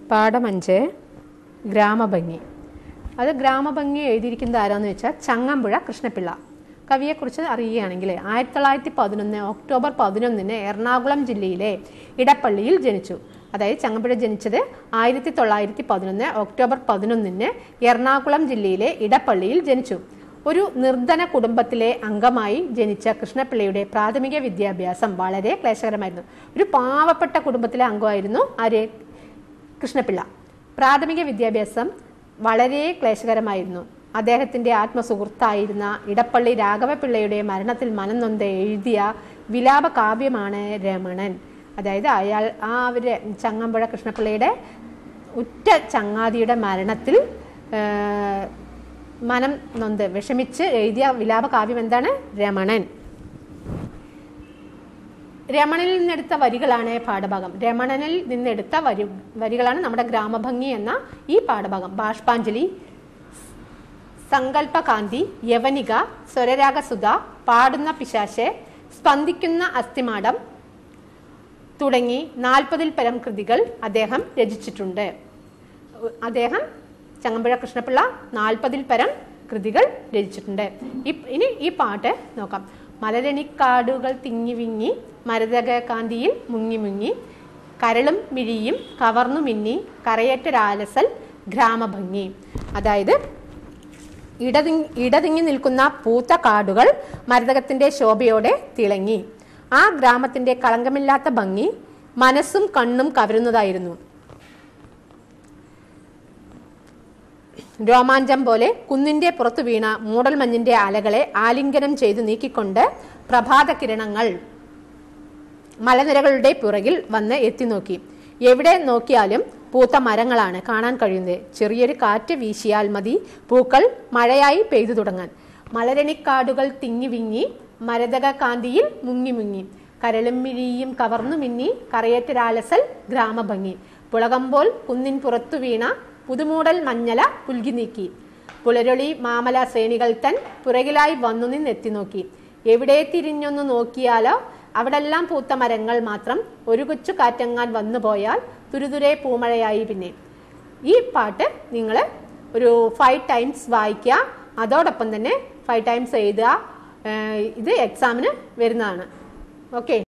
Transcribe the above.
പാഠം 5 ഗ്രാമഭംഗി. അത് ഗ്രാമഭംഗി എഴുതിയിരിക്കുന്നത് ആരാന്ന് വെച്ചാൽ ചങ്ങമ്പുഴ കൃഷ്ണപിള്ള. കവിയെക്കുറിച്ച് അറിയുകയാണെങ്കിൽ 1911 ഒക്ടോബർ 11 എറണാകുളം ജില്ലയിലെ ഇടപ്പള്ളിയിൽ ജനിച്ചു. അതായത് ചങ്ങമ്പുഴ ജനിച്ചത് 1911 ഒക്ടോബർ 11 എറണാകുളം ജില്ലയിലെ ഇടപ്പള്ളിയിൽ ജനിച്ചു. ഒരു നിർധന കുടുംബത്തിലെ അംഗമായി ജനിച്ച കൃഷ്ണപിള്ളയുടെ പ്രാഥമിക വിദ്യാഭ്യാസം വളരെ ക്ലേശകരമായിരുന്നു. ഒരു പാവപ്പെട്ട കുടുംബത്തിലെ അംഗമായിരുന്നു ആര്? കൃഷ്ണപിള്ള. പ്രാഥമിക വിദ്യാഭ്യാസം വളരെ ക്ലേശകരമായിരുന്നു. അദ്ദേഹത്തിൻ്റെ ആത്മസുഹൃത്തായിരുന്ന ഇടപ്പള്ളി രാഘവപിള്ളയുടെ മരണത്തിൽ മനം നൊന്ത് എഴുതിയ വിലാപ കാവ്യമാണ് രമണൻ. അതായത് അവര് ചങ്ങമ്പുഴ കൃഷ്ണപിള്ളയുടെ ഉറ്റ ചങ്ങാതിയുടെ മരണത്തിൽ മനം നൊന്ത് വിഷമിച്ച് എഴുതിയ വിലാപ കാവ്യം എന്താണ്? രമണൻ. രമണനിൽ നിന്നെടുത്ത വരികളാണ് പാഠഭാഗം. രമണനിൽ നിന്നെടുത്ത വരികളാണ് നമ്മുടെ ഗ്രാമഭംഗി എന്ന ഈ പാഠഭാഗം. ബാഷ്പാഞ്ജലി, സങ്കല്പകാന്തി, യവനിക, സ്വരരാഗസുധ, പാടുന്ന പിശാശ്, സ്പന്ദിക്കുന്ന അസ്ഥിമാടം തുടങ്ങി 40-ൽ പരം കൃതികൾ അദ്ദേഹം രചിച്ചിട്ടുണ്ട്. ചങ്ങമ്പുഴ കൃഷ്ണപിള്ള 40-ൽ പരം കൃതികൾ രചിച്ചിട്ടുണ്ട്. ഇനി ഈ പാട്ട് നോക്കാം. മലരണിക്കാടുകൾ തിങ്ങി വിങ്ങി, മരതക കാന്തിയിൽ മുങ്ങി മുങ്ങി, കരളും മിഴിയും കവർന്നു മിന്നി, കറയേറ്റൊരാലസൽ ഗ്രാമഭംഗി. അതായത് ഇടതിങ്ങി നിൽക്കുന്ന പൂത്ത കാടുകൾ മരതകത്തിന്റെ ശോഭയോടെ തിളങ്ങി. ആ ഗ്രാമത്തിന്റെ കളങ്കമില്ലാത്ത ഭംഗി മനസ്സും കണ്ണും കവരുന്നതായിരുന്നു. രോമാഞ്ചം പോലെ കുന്നിന്റെ പുറത്തു വീണ മൂടൽമഞ്ഞിന്റെ അലകളെ ആലിംഗനം ചെയ്തു നീക്കിക്കൊണ്ട് പ്രഭാത കിരണങ്ങൾ മലനിരകളുടെ പുറകിൽ വന്ന് എത്തി നോക്കി. എവിടെ നോക്കിയാലും പൂത്ത മരങ്ങളാണ് കാണാൻ കഴിയുന്നത്. ചെറിയൊരു കാറ്റ് വീശിയാൽ മതി പൂക്കൾ മഴയായി പെയ്തു തുടങ്ങാൻ. മലരണിക്കാടുകൾ തിങ്ങി വിങ്ങി, മരതക കാന്തിയിൽ മുങ്ങി മുങ്ങി, കരളും മിഴിയും കവർന്നു മിന്നി, കറയേറ്റൊരാലസൽ ഗ്രാമഭംഗി. പുളകമ്പോൾ കുന്നിൻ പുറത്തു വീണ പുതുമൂടൽ മഞ്ഞല പുൽകി നീക്കി, പുലരൊളി മാമല ശ്രേണികൾ തൻ പുറകിലായി വന്നു നിന്നെത്തി നോക്കി. എവിടെ തിരിഞ്ഞൊന്നു നോക്കിയാലോ അവിടെല്ലാം പൂത്ത മരങ്ങൾ മാത്രം. ഒരു കൊച്ചു കാറ്റങ്ങാൻ വന്നു പോയാൽ തുരുതുരെ പൂമഴയായി. പിന്നെ ഈ പാട്ട് നിങ്ങൾ ഒരു 5 ടൈംസ് വായിക്കുക. അതോടൊപ്പം തന്നെ 5 ടൈംസ് എഴുതുക. ഇത് എക്സാമിന് വരുന്നതാണ്. ഓക്കെ.